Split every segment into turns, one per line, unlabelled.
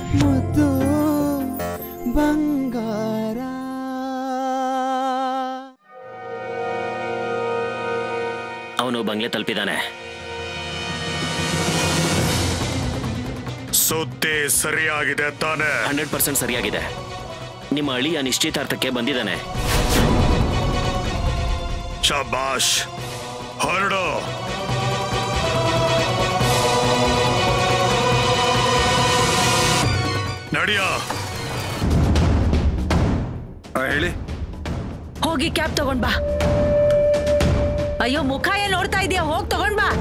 ಮುದ್ದು ಬಂಗಾರ.
ಅವನು ಬಂಗ್ಲೆ ತಲುಪಿದಾನೆ.
ಸುದ್ದಿ ಸರಿಯಾಗಿದೆ ತಾನೆ?
100% ಸರಿಯಾಗಿದೆ. ನಿಮ್ಮ ಅಳಿಯ ನಿಶ್ಚಿತಾರ್ಥಕ್ಕೆ ಬಂದಿದ್ದಾನೆ.
ಶಬಾಷ್, ಹೊರಡು. ನಡಿಯ. ಹೇಳಿ.
ಹೋಗಿ ಕ್ಯಾಬ್ ತಗೊಂಡ್ ಬಾ. ಅಯ್ಯೋ, ಮುಖ ಏನ್ ನೋಡ್ತಾ ಇದೀಯ? ಹೋಗ್ ತಗೊಂಡ್ ಬಾ.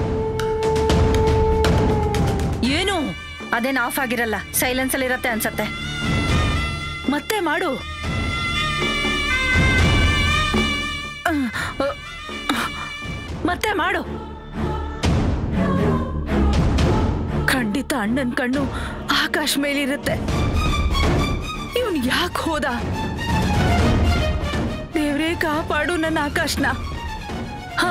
ಏನು ಅದೇನ್ ಆಫ್ ಆಗಿರಲ್ಲ, ಸೈಲೆನ್ಸ್ ಅಲ್ಲಿ ಇರತ್ತೆ ಅನ್ಸತ್ತೆ. ಮತ್ತೆ ಮಾಡು. ಮತ್ತೆ ಮಾಡು. ಖಂಡಿತ ಅಣ್ಣನ್ ಕಣ್ಣು ಆಕಾಶ್ ಮೇಲಿರುತ್ತೆ. ಇವನ್ ಯಾಕೆ ಹೋದ? ದೇವ್ರೇ ಕಾಪಾಡು ನನ್ನ ಆಕಾಶ್ನ. ಹಾ,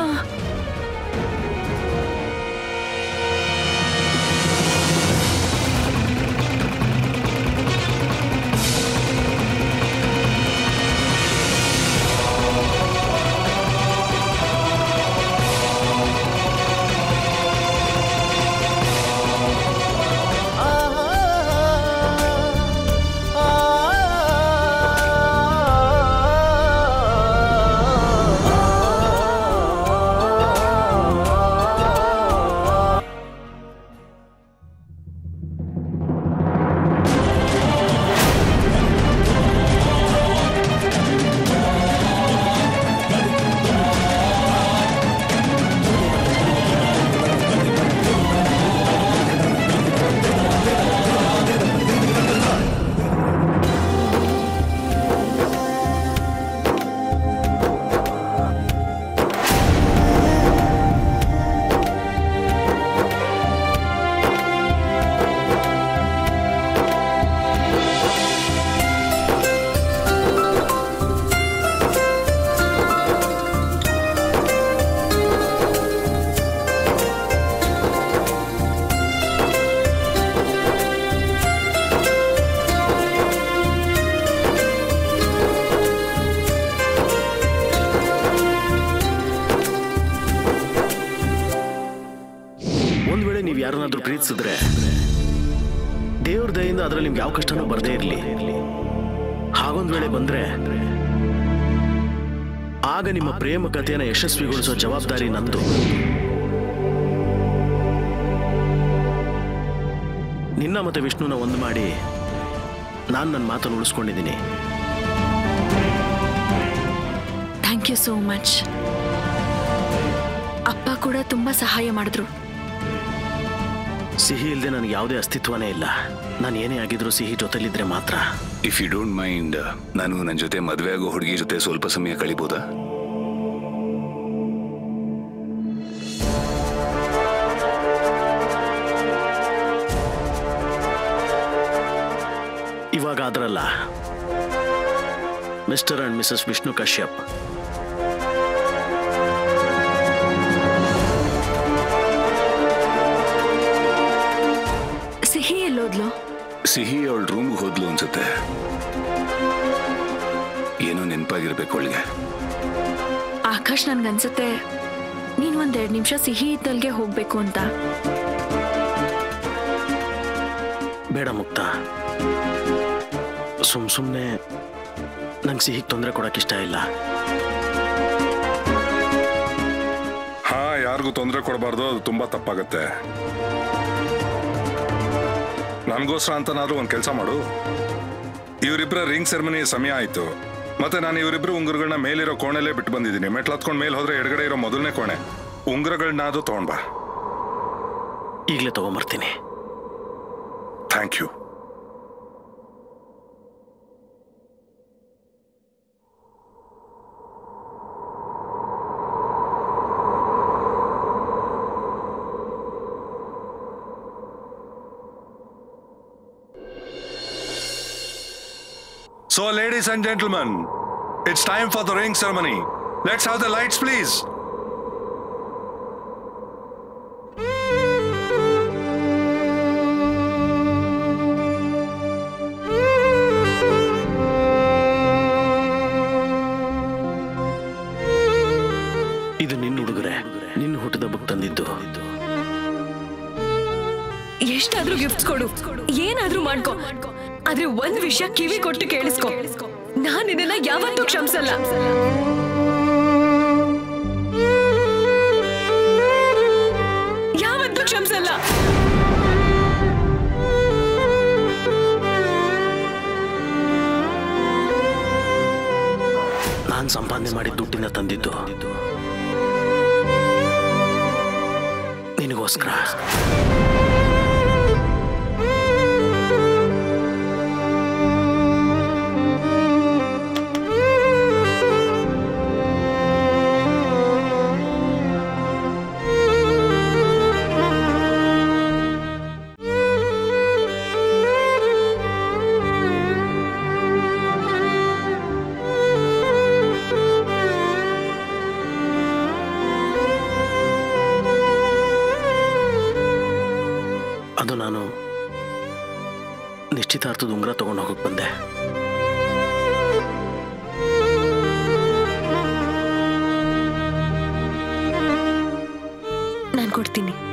ಯಾರನ್ನಾದ್ರೂ ಪ್ರೀತಿಸಿದ್ರೆ ದೇವ್ರ ದಯಿಂದ ಅದರಲ್ಲಿ ನಿಮ್ಗೆ ಯಾವ ಕಷ್ಟನೂ ಬರದೇ ಇರಲಿ. ಹಾಗೊಂದ್ ವೇಳೆ ಬಂದ್ರೆ ಆಗ ನಿಮ್ಮ ಪ್ರೇಮ ಕಥೆಯನ್ನು ಯಶಸ್ವಿಗೊಳಿಸೋ ಜವಾಬ್ದಾರಿ ನಂದು. ನಿನ್ನ ಮತ್ತೆ ವಿಷ್ಣುನ ಒಂದು ಮಾಡಿ ನಾನು ನನ್ನ ಮಾತನ್ನು ಉಳಿಸ್ಕೊಂಡಿದ್ದೀನಿ.
Thank you so much. ಅಪ್ಪ ಕೂಡ ತುಂಬಾ ಸಹಾಯ ಮಾಡಿದ್ರು.
ಸಿಹಿ ಇಲ್ಲದೆ ನನಗೆ ಯಾವುದೇ ಅಸ್ತಿತ್ವನೇ ಇಲ್ಲ. ನಾನು ಏನೇ ಆಗಿದ್ರು ಸಿಹಿ ಜೊತೆಲಿದ್ರೆ ಮಾತ್ರ.
ಇಫ್ ಯು ಡೋಂಟ್ ಮೈಂಡ್, ನಾನು ನನ್ನ ಜೊತೆ ಮದುವೆ ಆಗೋ ಹುಡುಗಿ ಜೊತೆ ಸ್ವಲ್ಪ ಸಮಯ ಕಳಿಬೋದಾ?
ಇವಾಗ ಅದರಲ್ಲ. Mr and Mrs Vishnu Kashyap.
ಸಿಹಿ ಎಲ್ಲೋದ್ಲು?
ಸಿಹಿ ಅವಳ ರೂಮ್ಗೆ ಹೋದ್ಲು ಅನ್ಸುತ್ತೆ. ಏನೋ ನೆನಪಾಗಿರ್ಬೇಕು ಅವಳಿಗೆ.
ಆಕಾಶ್, ನನ್ಗನ್ಸುತ್ತೆ ನೀನ್ ಒಂದೆರಡು ನಿಮಿಷ ಸಿಹಿ ಇದ್ದಲ್ಗೆ ಹೋಗ್ಬೇಕು ಅಂತ.
ಬೇಡ ಮುಕ್ತ, ಸುಮ್ನೆ ನಂಗೆ ಸಿಹಿಗೆ ತೊಂದರೆ ಕೊಡಕ್ ಇಷ್ಟ ಇಲ್ಲ.
ಹಾ, ಯಾರಿಗೂ ತೊಂದರೆ ಕೊಡಬಾರ್ದು, ಅದು ತುಂಬಾ ತಪ್ಪಾಗತ್ತೆ. ನನಗೋಸ್ಕರ ಅಂತನಾದ್ರೂ ಒಂದು ಕೆಲಸ ಮಾಡು. ಇವರಿಬ್ಬರ ರಿಂಗ್ ಸೆರೆಮನಿ ಸಮಯ ಆಯ್ತು. ಮತ್ತೆ ನಾನು ಇವರಿಬ್ರು ಉಂಗುರಗಳನ್ನ ಮೇಲಿರೋ ಕೋಣೆಲ್ಲೇ ಬಿಟ್ಟು ಬಂದಿದ್ದೀನಿ. ಮೆಟ್ಲತ್ಕೊಂಡು ಮೇಲೆ ಹೋದ್ರೆ ಎಡಗಡೆ ಇರೋ ಮೊದಲನೇ ಕೋಣೆ. ಉಂಗುರಗಳನ್ನಾದ್ರೂ ತಗೊಂಡ್ ಬಾ.
ಈಗಲೇ ತಗೊಂಬರ್ತೀನಿ.
Thank you. So, ladies and gentlemen, it's time for the ring ceremony. Let's have the lights, please.
ಎಷ್ಟಾದ್ರೂ ಗಿಫ್ಟ್ಸ್ ಕೊಡು, ಏನಾದ್ರೂ ಮಾಡ್ಕೊ, ಆದ್ರೆ ಒಂದ್ ವಿಷಯ ಕಿವಿ ಕೊಟ್ಟು ಕೇಳಿಸ್ಕೊ, ನಾನು ಇದನ್ನ ಯಾವತ್ತೂ ಕ್ಷಮಿಸಲ್ಲ. ಯಾವತ್ತೂ ಕ್ಷಮಿಸಲ್ಲ.
ನಾನು ಸಂಪಾದನೆ ಮಾಡಿದ ದುಡ್ಡಿನ ತಂದಿದ್ದು ನಿನಗೋಸ್ಕರ. ಅದು ನಾನು ನಿಶ್ಚಿತಾರ್ಥದ ಉಂಗುರ ತಗೊಂಡು ಹೋಗಕ್ಕೆ ಬಂದೆ.
ನಾನು ಕೊಡ್ತೀನಿ.